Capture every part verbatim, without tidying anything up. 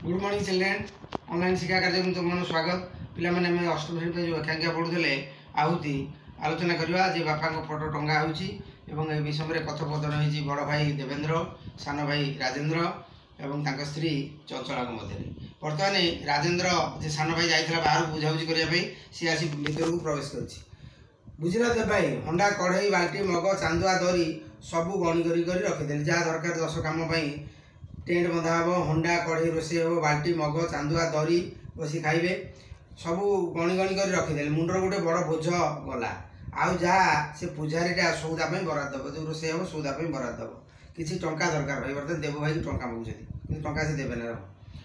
Good morning children online शिक्षा कार्यक्रम तुम स्वागत पिला माने मैं अष्टम श्रेणी जो एकांकिया पढ़ुले आहुति आलोचना करवा जे बापा फोटो टंगा होउची एवं ए विषय में कथोपकथन होइची बड़ भाई देवेंद्र सान भाई राजेंद्र एवं तांका स्त्री चंचला मध्य बर्तमान राजेंद्र जे सान भाई जाइथला बाहर बुझाबुझी करिया पे सी आसी भीतर को प्रवेश करछि बुझिला दे भाई हंडा कढ़ई बाल्टी मग चांदुआ दरी सबू गणी करी करी रखिदेली जहाँ दरकार दस काम टेंट बंधा हे हंडा कढ़ई रोषे हे बाल्टी मग चांदुआ दरी बसी खाइबे सबू गणी गणी कर रखिदेली मुंडर गोटे बड़ बोझ गला आउ जहाँ से पूजारीटा सौदा बराद दब जो रोषे हे सौदा बराद दब किसी टंका दरकार भाई बर्तमान देव भाई टंका मागुଛନ୍ତି टंका से देवे ना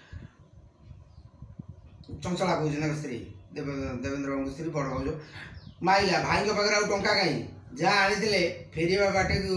चंचला कहते स्त्री देवेंद्र बाबू स्त्री बड़ भाज माइला भाई पाखे आउ टंका कहीं जहाँ आनी फेरवा बाटे को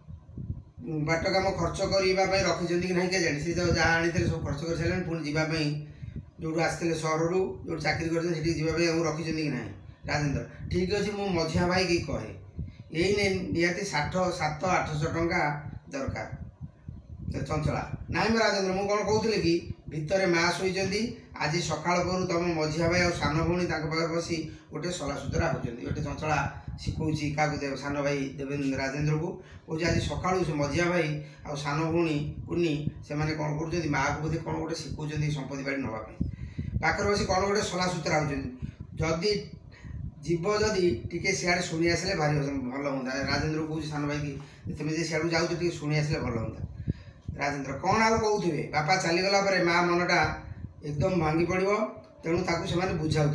बाट कम खर्च करने रखी कि नहीं जानी सी जहाँ आनी सब खर्च कर सारे पुणी जावाई जो आसते सहर जो चाकरी कर रखी कि ना राजेंद्र ठीक अच्छे मु मझिया भाई की कहे यही निहाती साठ सात आठश टंका दरकार चंचला नाई मैं राजेंद्र मुझे कौन कहूली कि भितर माँ शोती आज सका पर तुम मझिया भाई और सान भौणी पाखे बसी गोटे सलासुतरा होती गोटे चंचला शिखौची क्या सान भाई देवेंद्र राजेंद्र को कौन आज सका से मझिया भाई आ सान भौणी कुनी से कौन कर माँ को बोधे कौन गोटे शिखुं संपत्ति बाड़ी नापी पाखे बस कौन गोटे सलासुतरा होती जीव जदि टी सियाड़े शुणी आसले भारी भल हाँ राजेंद्र को सान भाई कि तुम जो सियाड़ू जाऊ शुणी आसले भल हाँ राजेंद्र कौन आउ कहते बापा चलीगला माँ मनटा एकदम भांगी पड़ो तेणु ताकू से बुझाऊ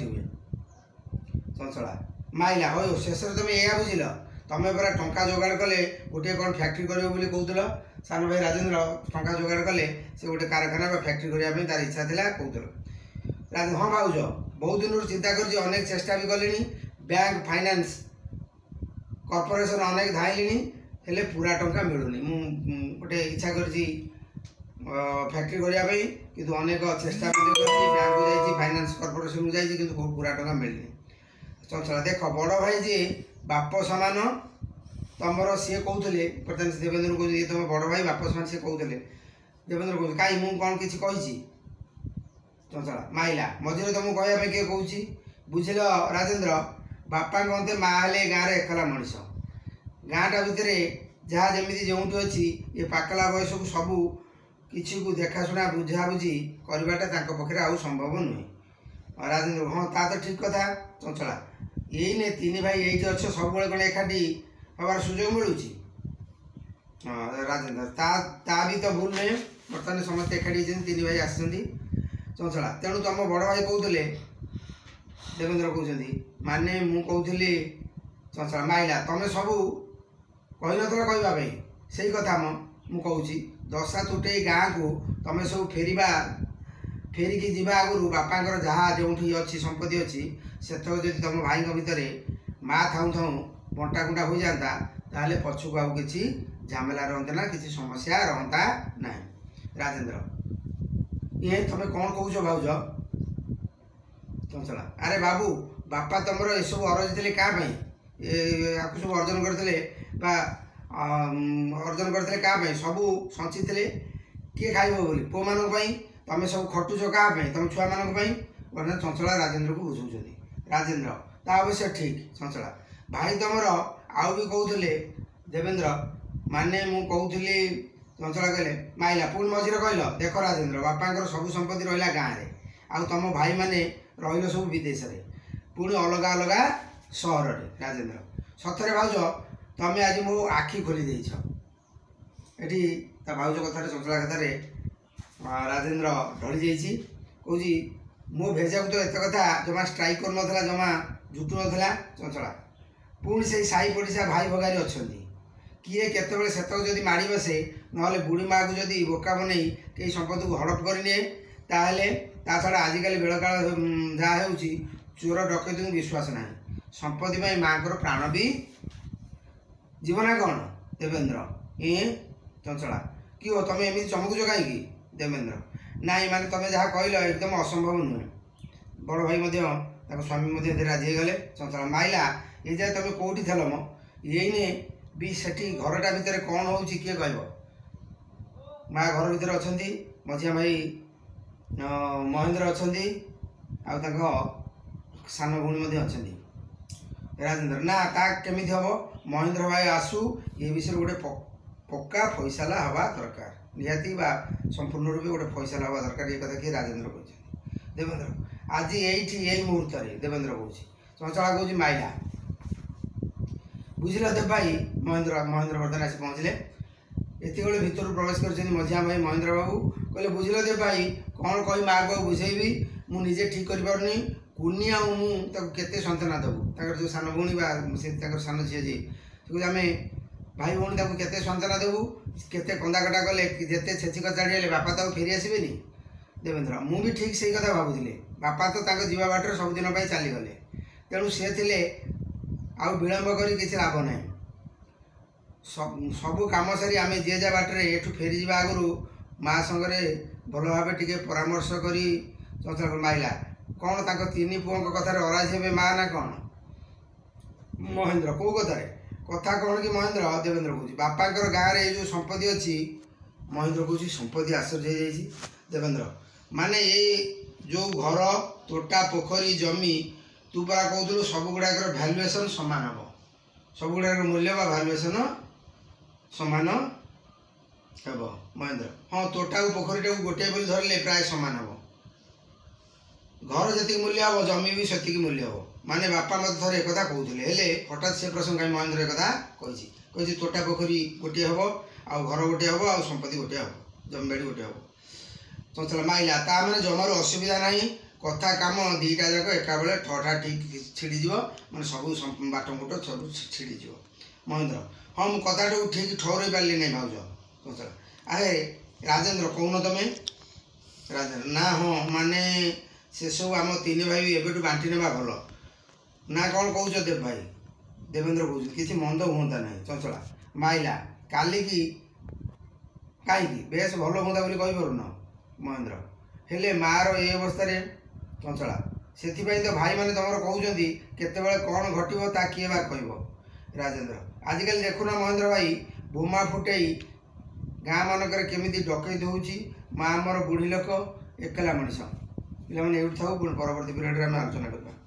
चंचला माइला हो शेष तुम या बुझल तुम परा टंका जोगाड़ कले गोटे कौन फैक्ट्री कर कहूल सान भाई राजेंद्र टंका जोगाड़ कले से गोटे कारखाना फैक्ट्री करने तार इच्छा था कहूल हाँ भाज बहुत दिन चिंता कर अनेक चेष्टा भी कले बैंक फाइनान्स कॉर्पोरेशन अनेक धाइली हेले पूरा टंका मिलूनी गोटे इच्छा कर फैक्ट्री करने कि अनेक चेष्टा बैंक फाइनान्स कॉर्पोरेशन जाइए पूरा टंका मिलनी चंचला देख बड़ भाई जी बाप सामान तुमर सी कहते बर्तमान देवेंद्र को तुम बड़ भाई बाप सामान सी कहते देवेंद्र कहते कहीं मुझे कौन किसी कही चंचला माइला मझे तुमको कहवाई किए कौन बुझल राजेंद्र बापा कहते माँ हेले गाँव में एकला मनीष गाँटा भितर जहाँ जमी जो अच्छी ये पाकला बयस को सबू किसी को देखाशुना बुझाबुझी करवाटा पक्षे आउ संभव नुहे राजेंद्र हाँ ता तो ठीक कथा चंचला यही ने तीन भाई ये अच्छे सब कौन एकाठी हबार सुजोग मिलूँ हाँ राजेंद्र ता ता भी तो भूल नहीं बर्तमान समस्त एकाठी तीन भाई आसती चंचला तेणु तुम बड़ भाई कहते देवेंद्र कहते माने मु कहली चंचला माइला तुम सबू कही नथिल कहवाई से कथा मु कहूँ दशा तुटे गाँ को तुम सब फेरवा फेरिकी जीवा आगु बापा जहाँ जो अच्छी संपत्ति अच्छी से जब तुम भाई भितर माँ थाऊ थाऊ बंटा कुंटा हो जाता ताले पछुक आउ कि झमेला रहता ना किसी समस्या रहता ना राजेंद्र ये तुम कौन कौच भाज चंचला अरे बाबू बापा तुम ये सब अरजी थे क्या सब अर्जन करते अर्जन करते क्या सबू संची थे किए खाइब बोली पुओ मानी तुम सब खटुच क्या तुम छुआ मान चंचला राजेंद्र को बुझाऊँ राजेंद्र ता अवश्य ठीक चंचला भाई तुमर आउ भी कहते देवेंद्र माने मु कहूली चंचला कहले माइला पुणी मझे कहल देख राजेंद्र बापा सब संपत्ति रहा गाँव में आउ तुम भाई मैंने रही सब विदेश में पुणी अलग अलग सहर राजेंद्र सतरे भाज तुम आज मो आखि खोली देछ एटी ता भाज कथार चंचला कथार राजेंद्र ढली जा कौच मो भेजा तो एत कथा जमा स्ट्राइक कर ना जमा झुटू ना चंचला पुणी से साई पड़िशा भाई भगारी अच्छा किए केतबे सेतक जदि माड़ी बसे ना बुढ़ी माँ को जदि बोका बन कई संपत्ति को हड़प करनिए ताहले ता छड़ा आजिकल बेल काल जहाँ हो चोर डकैती को विश्वास ना संपत्ति माँ को प्राण भी जीवना कौन देवेंद्र ये चंचला कि हो तुम एमती चमकुच कहीं देवेंद्र नाई माने तुम जहाँ कहल एकदम असंभव नुहे बड़ भाई स्वामी राजी गले चंचला माइला ये जाए तुम कौटी थल मो ये भी सेठी घरटा भितर कौन हो किए कह माँ घर भितर अच्छा मझिया भाई महेंद्र अछंती आ ताको सान भूणी अछंती राजेंद्र ना ता केमिति हबो महेंद्र भाई आसू ये विषय गोटे पक्का फैसला हवा दरकार निहाती बा संपूर्ण रूपे गोटे फैसला हवा दरकार ये कथा कि राजेंद्र कहते देवेंद्र आज यही यही मुहूर्त देवेंद्र कौन चंचला कौन माइला बुझल देव भाई महेंद्र महेंद्र बर्तन आसी पहुँचले एत भितर प्रवेश कर मझिया भाई महेंद्र बाबू कहले बुझल देव भाई कौन कही माँ को बुझेबी मुझे ठीक कर कुनी आते सांत्वना देवु जो सान भौणी से सान झी जी आम भाई भौणी के सांत्वना देवु केते कंदाकटा कले जिते छेची कचाड़ी बापा तो फेरी आसबे देवेंद्र मु भी ठीक से कथा भावुले बापा तो जीवा बाटर सबुदिन चलीगले तेणु सी थे आउ विलंब कर किसी लाभ ना सबू कम सारी आम जे जा बाटर एठू फेरी जा आगु माँ संगे भल भाव टे परामर्श कर चंचल माइला कौन ताको तीन पुओं कथार अराजी हे माँ ना कौन महेंद्र कौ कथार कथा कौन कि महेंद्र देवेंद्र कौन बापा गाँव में जो संपत्ति अच्छी महेंद्र कौन संपत्ति आश्चर्य हो देवेंद्र माने ये जो घर तोटा पोखरी जमी तू परा कहूँ सब गुड़ाक भैल्युएसन सामान हम सब गुड़ाक मूल्य बा भैल्युएसन सामान हे महेंद्र हाँ तोटा पोखरीटा गोटे बोली धरले प्राय सामान हम घर जी मूल्य हम जमी भी से मूल्य हम माने बापा मत थोड़े एक कहते हठात से प्रसंग महेंद्र एक कही तोटा पोखरी गोटे हम आ घर गोटे हम आ संपत्ति गोटे हम जमीबाड़ी गोटे हम चंचल माइला ता मैंने जमार असुविधा ना कथा कम दीटा जाक एका बेले ठठा ठीक छिड़ीज मैंने सब बाटमुट सब छिड़ीज महेंद्र हाँ मुझे कथा ठीक ठहर पारे नहीं भाज चंचल अरे राजेंद्र कौन तुम राजेंद्र ना हाँ माने से सब आम तीन भाई एवं बांटी ना भल ना कौन कौच देव भाई देवेंद्र कौन किसी मंद हूँ ना चंचला माइला काली की कहीं बेस भल हूँ बोली कहीपरून महेंद्र हेले मार ये अवस्था चंचला से तो भाई मैंने तुम कहते केतबेले कौन घटो ता किए बा कह राजेंद्र आजिकल देखुना महेंद्र भाई बोमा फुटई गाँ मानक केमी डकैत होची माँ आमर बुढ़ी लोक एकला मनीष पे ये था परवर्ती पीरियड में आलोचना करवा।